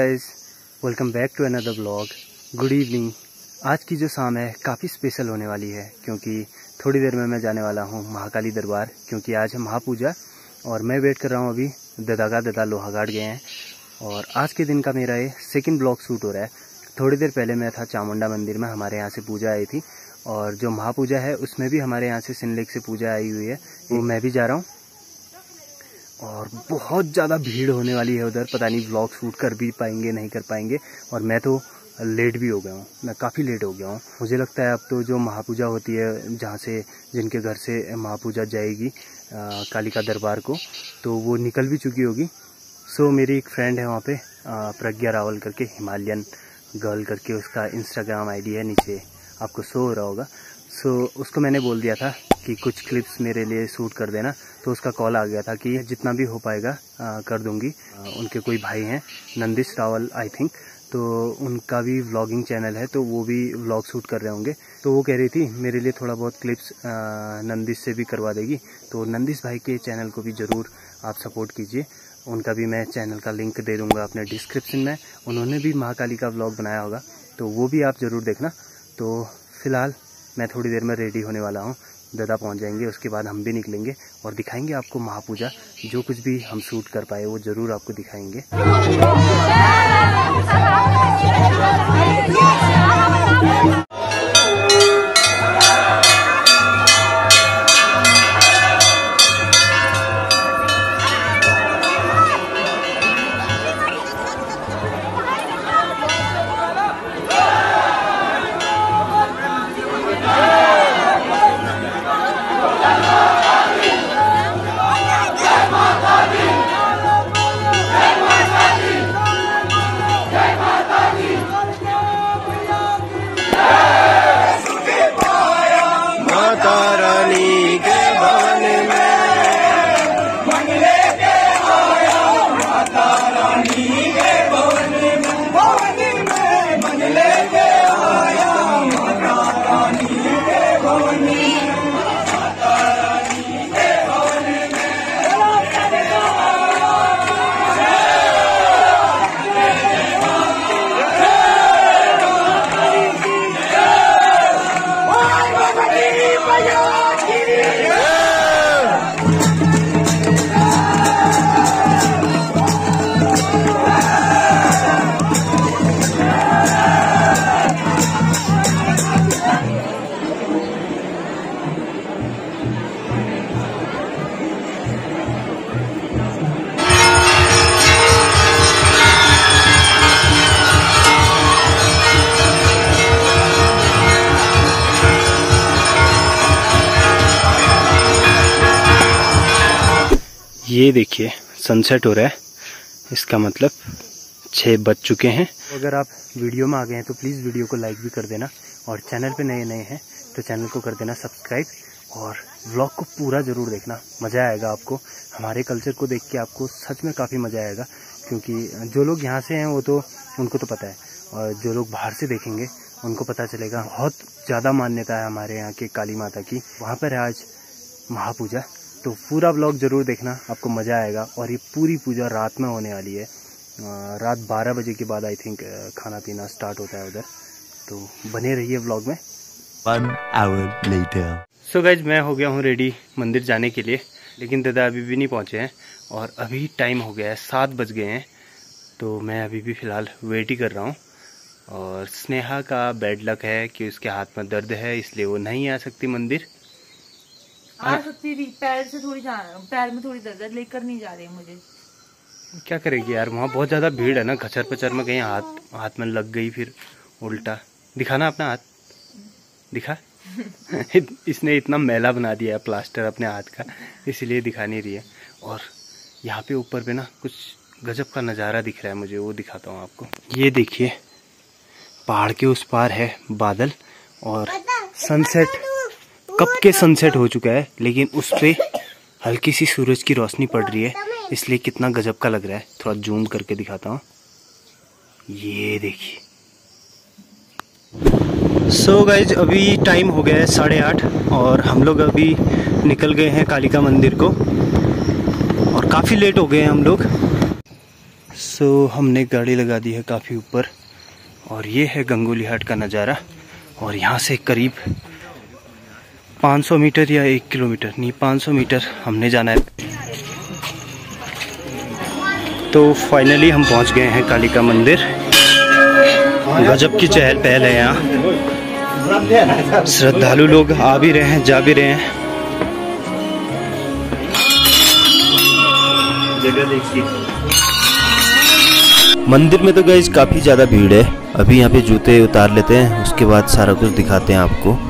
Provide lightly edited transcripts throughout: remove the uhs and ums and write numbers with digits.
Guys, welcome back to another blog. Good evening. आज की जो शाम है काफ़ी स्पेशल होने वाली है क्योंकि थोड़ी देर में मैं जाने वाला हूँ महाकाली दरबार, क्योंकि आज है महापूजा और मैं वेट कर रहा हूँ। अभी ददा लोहाघाट गए हैं और आज के दिन का मेरा ये सेकंड ब्लॉग शूट हो रहा है। थोड़ी देर पहले मैं था चामुंडा मंदिर में, हमारे यहाँ से पूजा आई थी और जो महापूजा है उसमें भी हमारे यहाँ से सिनलेक से पूजा आई हुई है, वो मैं भी जा रहा हूँ और बहुत ज़्यादा भीड़ होने वाली है उधर। पता नहीं ब्लॉग शूट कर भी पाएंगे नहीं कर पाएंगे, और मैं तो लेट भी हो गया हूँ, मैं काफ़ी लेट हो गया हूँ। मुझे लगता है अब तो जो महापूजा होती है, जहाँ से जिनके घर से महापूजा जाएगी कालिका दरबार को, तो वो निकल भी चुकी होगी। सो मेरी एक फ्रेंड है वहाँ पे, प्रज्ञा रावल करके, हिमालयन गर्ल करके उसका इंस्टाग्राम आईडी है, नीचे आपको शो हो रहा होगा। सो उसको मैंने बोल दिया था कि कुछ क्लिप्स मेरे लिए शूट कर देना, तो उसका कॉल आ गया था कि जितना भी हो पाएगा कर दूंगी। उनके कोई भाई हैं, नंदिश रावल आई थिंक, तो उनका भी व्लॉगिंग चैनल है, तो वो भी व्लॉग शूट कर रहे होंगे। तो वो कह रही थी मेरे लिए थोड़ा बहुत क्लिप्स नंदिश से भी करवा देगी, तो नंदिश भाई के चैनल को भी ज़रूर आप सपोर्ट कीजिए। उनका भी मैं चैनल का लिंक दे दूँगा अपने डिस्क्रिप्शन में। उन्होंने भी महाकाली का व्लॉग बनाया होगा, तो वो भी आप ज़रूर देखना। तो फिलहाल मैं थोड़ी देर में रेडी होने वाला हूँ, दादा पहुँच जाएंगे, उसके बाद हम भी निकलेंगे और दिखाएंगे आपको महापूजा। जो कुछ भी हम शूट कर पाए वो ज़रूर आपको दिखाएंगे। ये देखिए सनसेट हो रहा है, इसका मतलब 6 बज चुके हैं। अगर आप वीडियो में आ गए हैं तो प्लीज़ वीडियो को लाइक भी कर देना, और चैनल पे नए हैं तो चैनल को कर देना सब्सक्राइब, और व्लॉग को पूरा ज़रूर देखना, मज़ा आएगा आपको। हमारे कल्चर को देख के आपको सच में काफ़ी मज़ा आएगा, क्योंकि जो लोग यहाँ से हैं वो तो उनको तो पता है, और जो लोग बाहर से देखेंगे उनको पता चलेगा। बहुत ज़्यादा मान्यता है हमारे यहाँ के काली माता की, वहाँ पर है आज महापूजा। तो पूरा व्लॉग ज़रूर देखना, आपको मज़ा आएगा। और ये पूरी पूजा रात में होने वाली है, रात 12 बजे के बाद आई थिंक खाना पीना स्टार्ट होता है उधर, तो बने रहिए व्लॉग में। 1 hour later। सो गाइज, मैं हो गया हूँ रेडी मंदिर जाने के लिए, लेकिन दादा अभी भी नहीं पहुँचे हैं और अभी टाइम हो गया है 7 बज गए हैं, तो मैं अभी भी फ़िलहाल वेट ही कर रहा हूँ। और स्नेहा का बैड लक है कि उसके हाथ में दर्द है, इसलिए वो नहीं आ सकती मंदिर। आ सकती थी, पैर में थोड़ी दर्द है, लेकर नहीं जा रही मुझे। क्या करेगी यार, वहाँ बहुत ज़्यादा भीड़ है ना, खचर पचर में कहीं हाथ में लग गई फिर उल्टा। दिखाना अपना हाथ, दिखा। इसने इतना मैला बना दिया है प्लास्टर अपने हाथ का, इसीलिए दिखा नहीं रही है। और यहाँ पे ऊपर पे ना कुछ गजब का नज़ारा दिख रहा है मुझे, वो दिखाता हूँ आपको। ये देखिए, पहाड़ के उस पार है बादल, और सनसेट कब के सनसेट हो चुका है, लेकिन उस पे हल्की सी सूरज की रोशनी पड़ रही है, इसलिए कितना गजब का लग रहा है। थोड़ा जूम करके दिखाता हूँ, ये देखिए। सो गाइज, अभी टाइम हो गया है 8:30 और हम लोग अभी निकल गए हैं कालिका मंदिर को, और काफ़ी लेट हो गए हैं हम लोग। हमने गाड़ी लगा दी है काफ़ी ऊपर और ये है गंगोली हाट का नज़ारा। और यहाँ से करीब 500 मीटर या 1 किलोमीटर नहीं 500 मीटर हमने जाना है। तो फाइनली हम पहुँच गए हैं कालिका मंदिर। गजब की चहल पहल है यहाँ, श्रद्धालु लोग आ भी रहे हैं जा भी रहे हैं। जगह देखिए। मंदिर में तो गाइस काफी ज्यादा भीड़ है। अभी यहाँ पे जूते उतार लेते हैं, उसके बाद सारा कुछ दिखाते हैं आपको।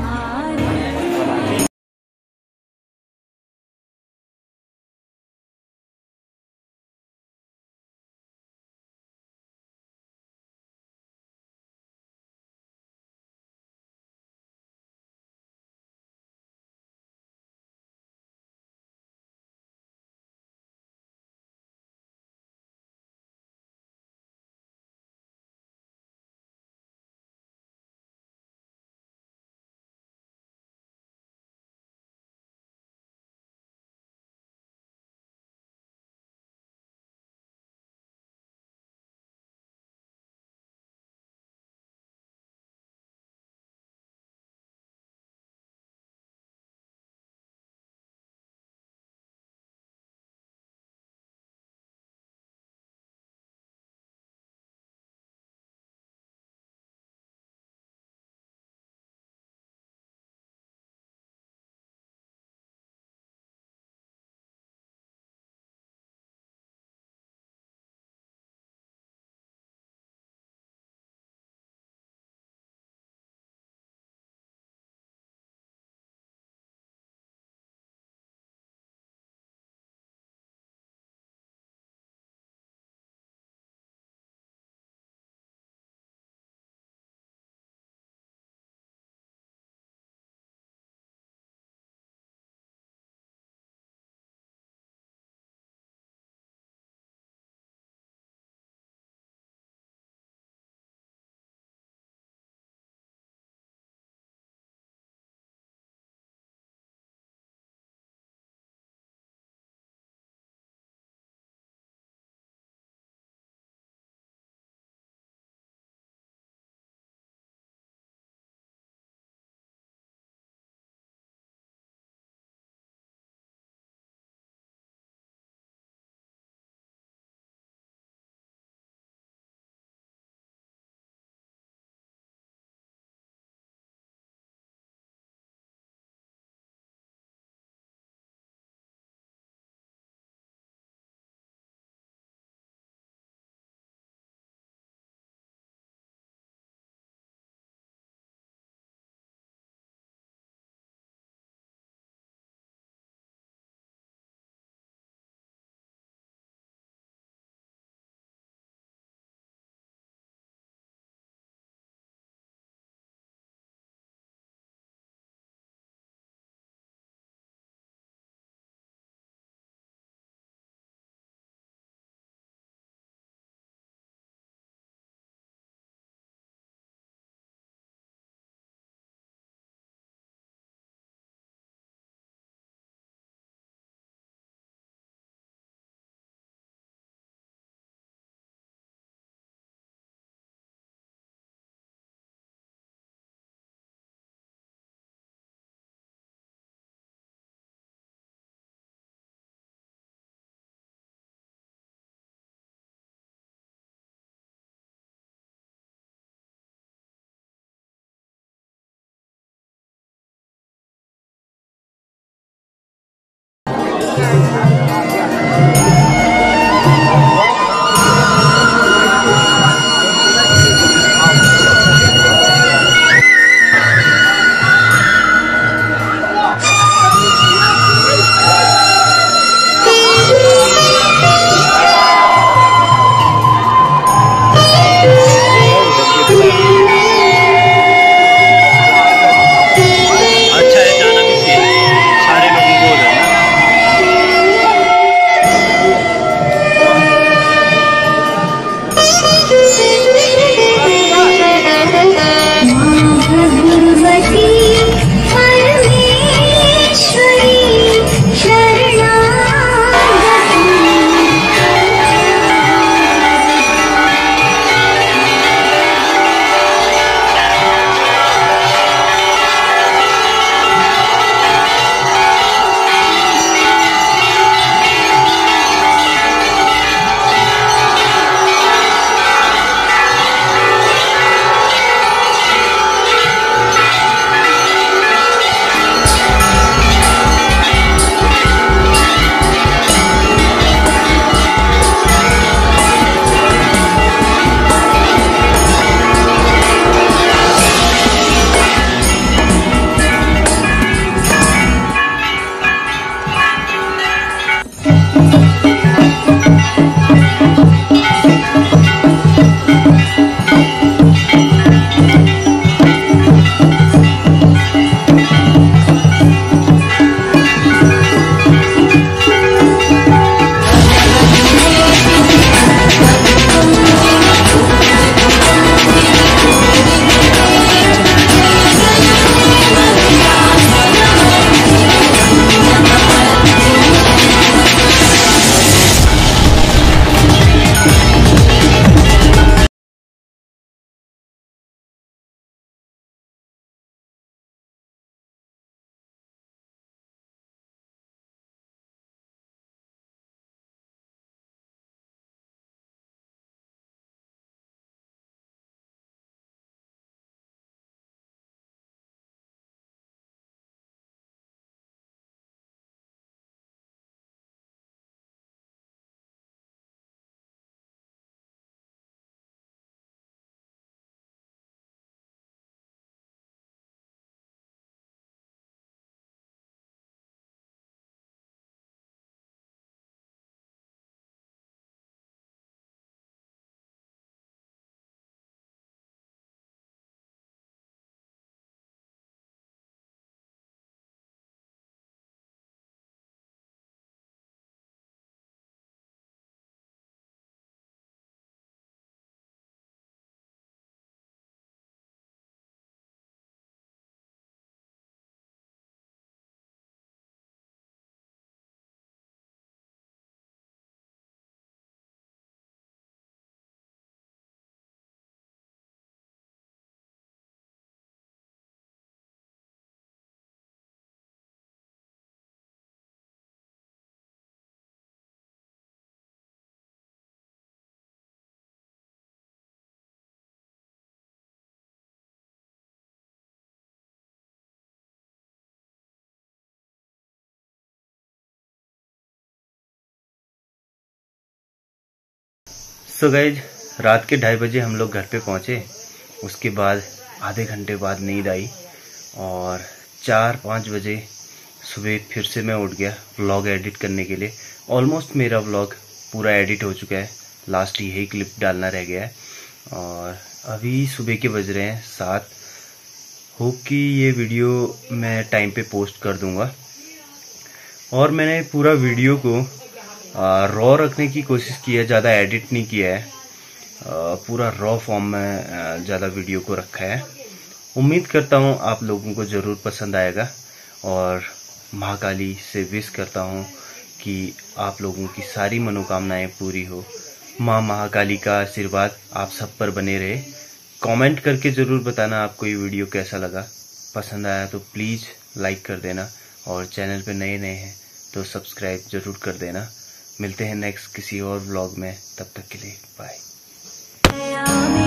तो गाइज रात के 2:30 बजे हम लोग घर पे पहुंचे। उसके बाद आधे घंटे बाद नींद आई और 4-5 बजे सुबह फिर से मैं उठ गया व्लॉग एडिट करने के लिए। ऑलमोस्ट मेरा व्लॉग पूरा एडिट हो चुका है, लास्ट यही क्लिप डालना रह गया है। और अभी सुबह के बज रहे हैं 7। होप कि ये वीडियो मैं टाइम पे पोस्ट कर दूंगा। और मैंने पूरा वीडियो को रॉ रखने की कोशिश की है, ज़्यादा एडिट नहीं किया है। पूरा रॉ फॉर्म में ज़्यादा वीडियो को रखा है। उम्मीद करता हूँ आप लोगों को ज़रूर पसंद आएगा और महाकाली से विश करता हूँ कि आप लोगों की सारी मनोकामनाएं पूरी हो। माँ महाकाली का आशीर्वाद आप सब पर बने रहे। कमेंट करके ज़रूर बताना आपको ये वीडियो कैसा लगा। पसंद आया तो प्लीज़ लाइक कर देना और चैनल पे नए हैं तो सब्सक्राइब ज़रूर कर देना। मिलते हैं नेक्स्ट किसी और व्लॉग में, तब तक के लिए बाय।